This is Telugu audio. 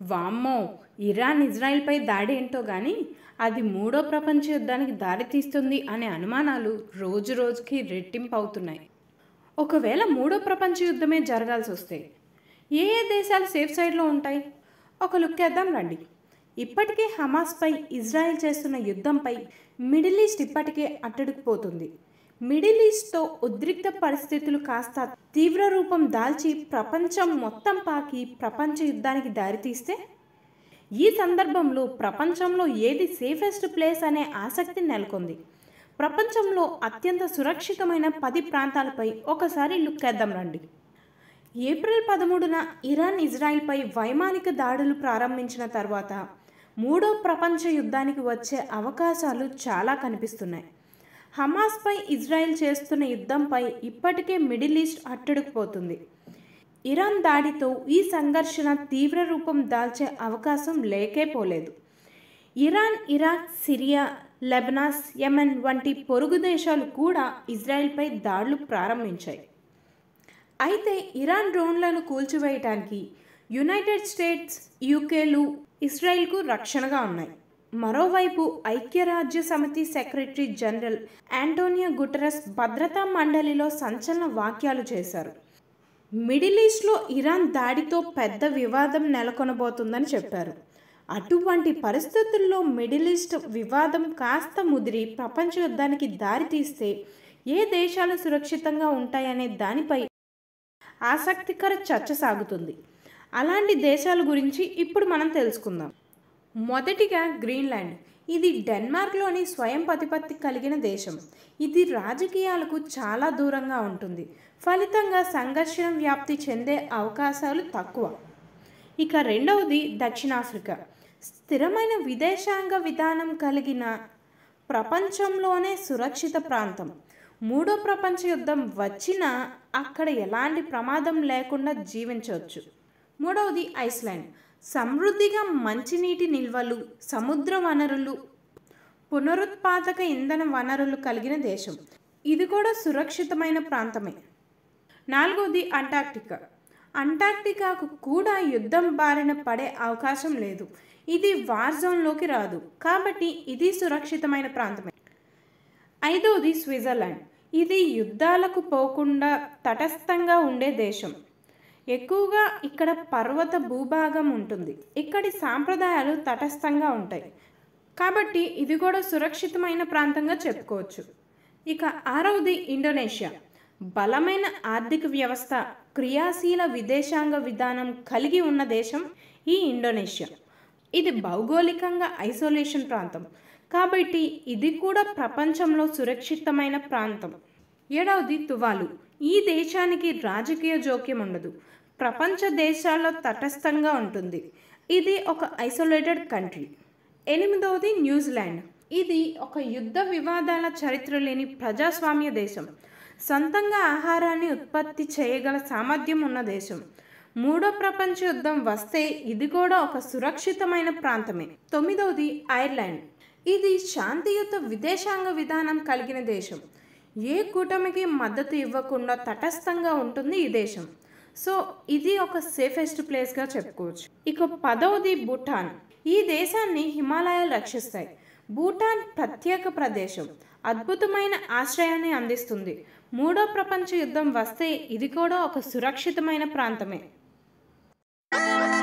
వామ్మో! ఇరాన్ ఇజ్రాయెల్‌పై దాడి ఏంటో గానీ, అది మూడో ప్రపంచ యుద్ధానికి దారితీస్తుంది అనే అనుమానాలు రోజురోజుకి రెట్టింపవుతున్నాయి. ఒకవేళ మూడో ప్రపంచ యుద్ధమే జరగాల్సొస్తే, ఏ ఏ దేశాలు సేఫ్ సైడ్‌లో ఉంటాయి? ఒక లుక్కేద్దాం రండి. ఇప్పటికే హమాస్‌పై ఇజ్రాయెల్ చేస్తున్న యుద్ధంపై మిడిల్ ఈస్ట్ ఇప్పటికే అట్టుడికిపోతుంది. మిడిల్ ఈస్ట్‌తో ఉద్రిక్త పరిస్థితులు కాస్త తీవ్ర రూపం దాల్చి ప్రపంచం మొత్తం పాకి ప్రపంచ యుద్ధానికి దారితీస్తే, ఈ సందర్భంలో ప్రపంచంలో ఏది సేఫెస్ట్ ప్లేస్ అనే ఆసక్తి నెలకొంది. ప్రపంచంలో అత్యంత సురక్షితమైన 10 ప్రాంతాలపై ఒకసారి లుక్కేద్దాం రండి. ఏప్రిల్ 13న ఇరాన్ ఇజ్రాయెల్పై వైమానిక దాడులు ప్రారంభించిన తర్వాత మూడో ప్రపంచ యుద్ధానికి వచ్చే అవకాశాలు చాలా కనిపిస్తున్నాయి. హమాస్పై ఇజ్రాయెల్ చేస్తున్న యుద్ధంపై ఇప్పటికే మిడిల్ ఈస్ట్ అట్టుడికిపోతుంది. ఇరాన్ దాడితో ఈ సంఘర్షణ తీవ్ర రూపం దాల్చే అవకాశం లేకపోలేదు. Iran, Iraq, Syria, Lebanon, Yemen వంటి పొరుగు దేశాలు కూడా ఇజ్రాయెల్పై దాడులు ప్రారంభించాయి. అయితే ఇరాన్ డ్రోన్లను కూల్చివేయటానికి యునైటెడ్ స్టేట్స్, యూకేలు ఇజ్రాయెల్కు రక్షణగా ఉన్నాయి. మరోవైపు ఐక్యరాజ్య సమితి సెక్రటరీ జనరల్ యాంటోనియో గుటెరస్ భద్రతా మండలిలో సంచలన వ్యాఖ్యలు చేశారు. మిడిల్ ఈస్ట్లో ఇరాన్ దాడితో పెద్ద వివాదం నెలకొనబోతుందని చెప్పారు. అటువంటి పరిస్థితుల్లో మిడిల్ ఈస్ట్ వివాదం కాస్త ముదిరి ప్రపంచ యుద్ధానికి దారితీస్తే ఏ దేశాలు సురక్షితంగా ఉంటాయనే దానిపై ఆసక్తికర చర్చ సాగుతుంది. అలాంటి దేశాల గురించి ఇప్పుడు మనం తెలుసుకుందాం. మొదటిగా గ్రీన్లాండ్. ఇది డెన్మార్క్లోని స్వయం ప్రతిపత్తి కలిగిన దేశం. ఇది రాజకీయాలకు చాలా దూరంగా ఉంటుంది. ఫలితంగా సంఘర్షణ వ్యాప్తి చెందే అవకాశాలు తక్కువ. ఇక రెండవది దక్షిణాఫ్రికా. స్థిరమైన విదేశాంగ విధానం కలిగిన ప్రపంచంలోనే సురక్షిత ప్రాంతం. మూడో ప్రపంచ యుద్ధం వచ్చినా అక్కడ ఎలాంటి ప్రమాదం లేకుండా జీవించవచ్చు. మూడవది ఐస్లాండ్. సమృద్ధిగా మంచినీటి నిల్వలు, సముద్ర వనరులు, పునరుత్పాదక ఇంధన వనరులు కలిగిన దేశం. ఇది కూడా సురక్షితమైన ప్రాంతమే. నాలుగవది అంటార్క్టికా. అంటార్క్టికాకు కూడా యుద్ధం బారిన పడే అవకాశం లేదు. ఇది వార్ జోన్లోకి రాదు, కాబట్టి ఇది సురక్షితమైన ప్రాంతమే. ఐదవది స్విట్జర్లాండ్. ఇది యుద్ధాలకు పోకుండా తటస్థంగా ఉండే దేశం. ఎక్కువగా ఇక్కడ పర్వత భూభాగం ఉంటుంది. ఇక్కడి సాంప్రదాయాలు తటస్థంగా ఉంటాయి, కాబట్టి ఇది కూడా సురక్షితమైన ప్రాంతంగా చెప్పుకోవచ్చు. ఇక ఆరవది ఇండోనేషియా. బలమైన ఆర్థిక వ్యవస్థ, క్రియాశీల విదేశాంగ విధానం కలిగి ఉన్న దేశం ఈ ఇండోనేషియా. ఇది భౌగోళికంగా ఐసోలేషన్ ప్రాంతం, కాబట్టి ఇది కూడా ప్రపంచంలో సురక్షితమైన ప్రాంతం. ఏడవది తువాలు. ఈ దేశానికి రాజకీయ జోక్యం ఉండదు. ప్రపంచ దేశాల్లో తటస్థంగా ఉంటుంది. ఇది ఒక ఐసోలేటెడ్ కంట్రీ. ఎనిమిదవది న్యూజిలాండ్. ఇది ఒక యుద్ధ వివాదాల చరిత్ర లేని ప్రజాస్వామ్య దేశం. సొంతంగా ఆహారాన్ని ఉత్పత్తి చేయగల సామర్థ్యం ఉన్న దేశం. మూడో ప్రపంచ యుద్ధం వస్తే ఇది కూడా ఒక సురక్షితమైన ప్రాంతమే. తొమ్మిదవది ఐర్లాండ్. ఇది శాంతియుత విదేశాంగ విధానం కలిగిన దేశం. ఏ కూటమికి మద్దతు ఇవ్వకుండా తటస్థంగా ఉంటుంది ఈ దేశం. సో ఇది ఒక సేఫెస్ట్ ప్లేస్గా చెప్పుకోవచ్చు. ఇక 10వది భూటాన్. ఈ దేశాన్ని హిమాలయాలు రక్షిస్తాయి. భూటాన్ ప్రత్యేక ప్రదేశం, అద్భుతమైన ఆశ్రయాన్ని అందిస్తుంది. మూడో ప్రపంచ యుద్ధం వస్తే ఇది కూడా ఒక సురక్షితమైన ప్రాంతమే.